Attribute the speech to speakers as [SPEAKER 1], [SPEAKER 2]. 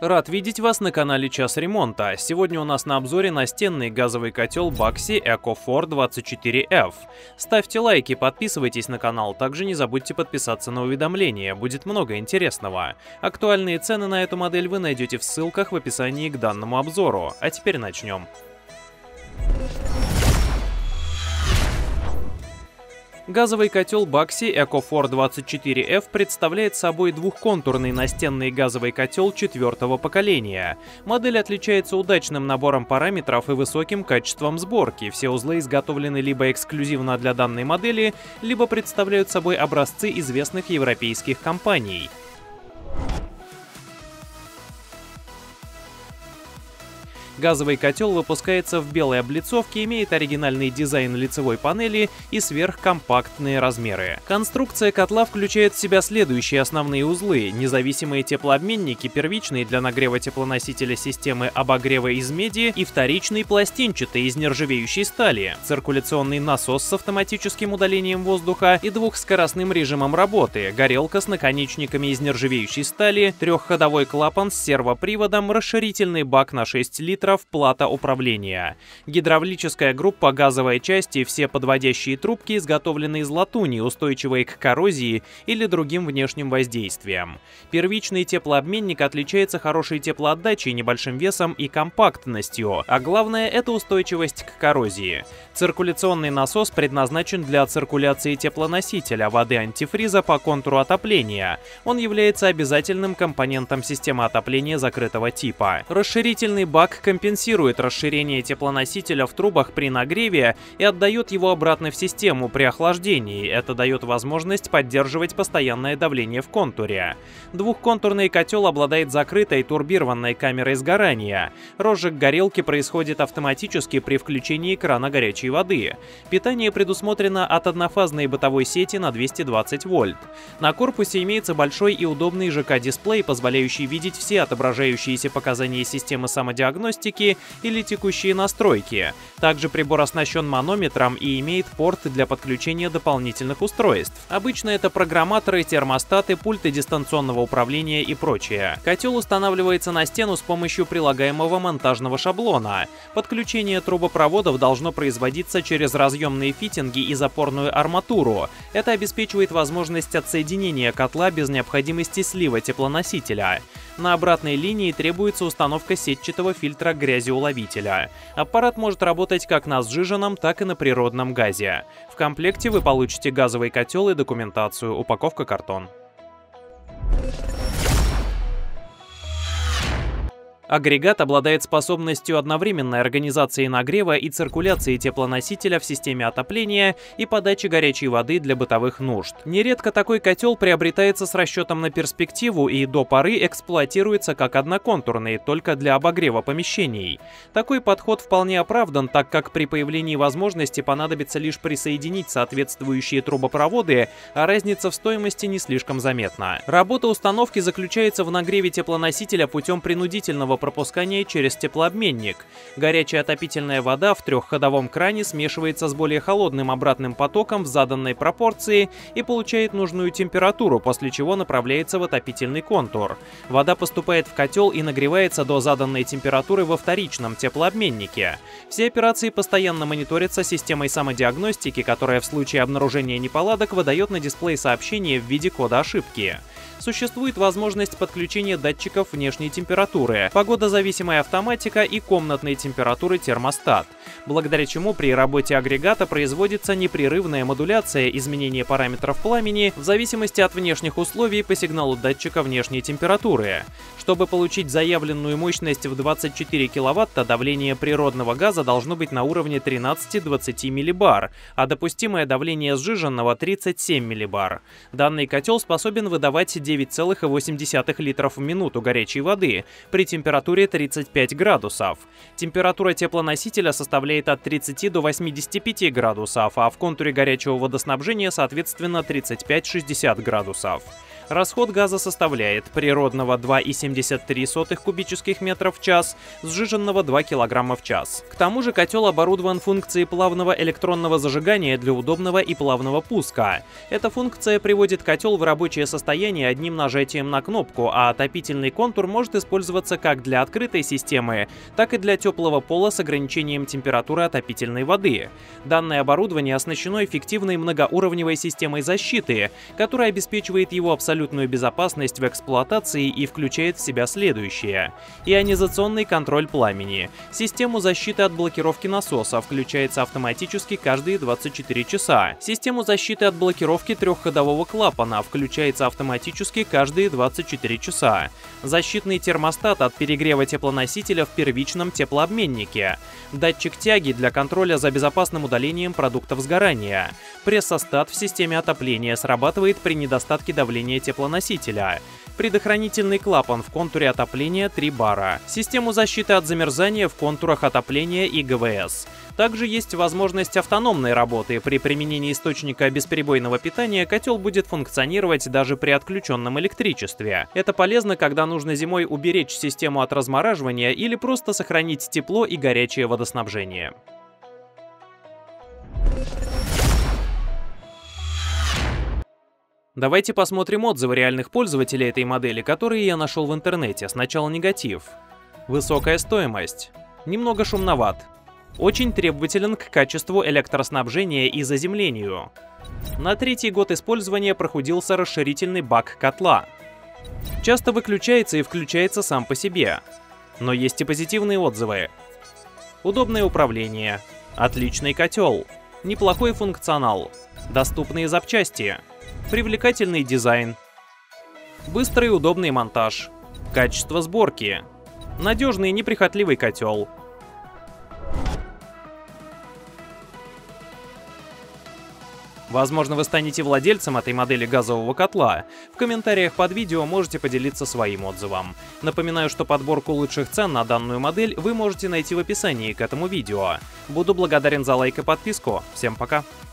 [SPEAKER 1] Рад видеть вас на канале Час ремонта. Сегодня у нас на обзоре настенный газовый котел Baxi EcoFor 24F. Ставьте лайки, подписывайтесь на канал, также не забудьте подписаться на уведомления, будет много интересного. Актуальные цены на эту модель вы найдете в ссылках в описании к данному обзору. А теперь начнем. Газовый котел Baxi EcoFor 24F представляет собой двухконтурный настенный газовый котел 4-го поколения. Модель отличается удачным набором параметров и высоким качеством сборки. Все узлы изготовлены либо эксклюзивно для данной модели, либо представляют собой образцы известных европейских компаний. Газовый котел выпускается в белой облицовке, имеет оригинальный дизайн лицевой панели и сверхкомпактные размеры. Конструкция котла включает в себя следующие основные узлы: независимые теплообменники, первичный для нагрева теплоносителя системы обогрева из меди и вторичный пластинчатый из нержавеющей стали, циркуляционный насос с автоматическим удалением воздуха и двухскоростным режимом работы, горелка с наконечниками из нержавеющей стали, трехходовой клапан с сервоприводом, расширительный бак на 6 литров, плата управления. Гидравлическая группа газовой части, все подводящие трубки изготовлены из латуни, устойчивой к коррозии или другим внешним воздействиям. Первичный теплообменник отличается хорошей теплоотдачей, небольшим весом и компактностью, а главное — это устойчивость к коррозии. Циркуляционный насос предназначен для циркуляции теплоносителя, воды антифриза по контуру отопления. Он является обязательным компонентом системы отопления закрытого типа. Расширительный бак компенсирует расширение теплоносителя в трубах при нагреве и отдает его обратно в систему при охлаждении. Это дает возможность поддерживать постоянное давление в контуре. Двухконтурный котел обладает закрытой турбированной камерой сгорания. Розжиг горелки происходит автоматически при включении крана горячей воды. Питание предусмотрено от однофазной бытовой сети на 220 вольт. На корпусе имеется большой и удобный ЖК-дисплей, позволяющий видеть все отображающиеся показания системы самодиагностики или текущие настройки. Также прибор оснащен манометром и имеет порт для подключения дополнительных устройств. Обычно это программаторы, термостаты, пульты дистанционного управления и прочее. Котел устанавливается на стену с помощью прилагаемого монтажного шаблона. Подключение трубопроводов должно производиться через разъемные фитинги и запорную арматуру. Это обеспечивает возможность отсоединения котла без необходимости слива теплоносителя. На обратной линии требуется установка сетчатого фильтра грязеуловителя. Аппарат может работать как на сжиженном, так и на природном газе. В комплекте вы получите газовый котел и документацию, упаковка картон. Агрегат обладает способностью одновременной организации нагрева и циркуляции теплоносителя в системе отопления и подачи горячей воды для бытовых нужд. Нередко такой котел приобретается с расчетом на перспективу и до поры эксплуатируется как одноконтурный, только для обогрева помещений. Такой подход вполне оправдан, так как при появлении возможности понадобится лишь присоединить соответствующие трубопроводы, а разница в стоимости не слишком заметна. Работа установки заключается в нагреве теплоносителя путем принудительного пропускания через теплообменник. Горячая отопительная вода в трехходовом кране смешивается с более холодным обратным потоком в заданной пропорции и получает нужную температуру, после чего направляется в отопительный контур. Вода поступает в котел и нагревается до заданной температуры во вторичном теплообменнике. Все операции постоянно мониторятся системой самодиагностики, которая в случае обнаружения неполадок выдает на дисплей сообщение в виде кода ошибки. Существует возможность подключения датчиков внешней температуры, погодозависимая автоматика и комнатной температуры термостат, благодаря чему при работе агрегата производится непрерывная модуляция изменения параметров пламени в зависимости от внешних условий по сигналу датчика внешней температуры. Чтобы получить заявленную мощность в 24 кВт, давление природного газа должно быть на уровне 13-20 миллибар, а допустимое давление сжиженного 37 миллибар. Данный котел способен выдавать 9,8 литров в минуту горячей воды при температуре 35 градусов. Температура теплоносителя составляет от 30 до 85 градусов, а в контуре горячего водоснабжения, соответственно, 35-60 градусов. Расход газа составляет природного 2,73 кубических метров в час, сжиженного 2 кг в час. К тому же котел оборудован функцией плавного электронного зажигания для удобного и плавного пуска. Эта функция приводит котел в рабочее состояние одним нажатием на кнопку, а отопительный контур может использоваться как для открытой системы, так и для теплого пола с ограничением температуры отопительной воды. Данное оборудование оснащено эффективной многоуровневой системой защиты, которая обеспечивает его абсолютную безопасность в эксплуатации и включает в себя следующее: ионизационный контроль пламени. Систему защиты от блокировки насоса включается автоматически каждые 24 часа. Систему защиты от блокировки трехходового клапана включается автоматически каждые 24 часа. Защитный термостат от перегрева теплоносителя в первичном теплообменнике. Датчик тяги для контроля за безопасным удалением продуктов сгорания. Прессостат в системе отопления срабатывает при недостатке давления теплоносителя. Предохранительный клапан в контуре отопления 3 бара. Систему защиты от замерзания в контурах отопления и ГВС. Также есть возможность автономной работы. При применении источника бесперебойного питания котел будет функционировать даже при отключенном электричестве. Это полезно, когда нужно зимой уберечь систему от размораживания или просто сохранить тепло и горячее водоснабжение. Давайте посмотрим отзывы реальных пользователей этой модели, которые я нашел в интернете. Сначала негатив. Высокая стоимость. Немного шумноват. Очень требователен к качеству электроснабжения и заземлению. На 3-й год использования прохудился расширительный бак котла. Часто выключается и включается сам по себе. Но есть и позитивные отзывы. Удобное управление. Отличный котел. Неплохой функционал. Доступные запчасти. Привлекательный дизайн. Быстрый и удобный монтаж. Качество сборки. Надежный и неприхотливый котел. Возможно, вы станете владельцем этой модели газового котла. В комментариях под видео можете поделиться своим отзывом. Напоминаю, что подборку лучших цен на данную модель вы можете найти в описании к этому видео. Буду благодарен за лайк и подписку. Всем пока!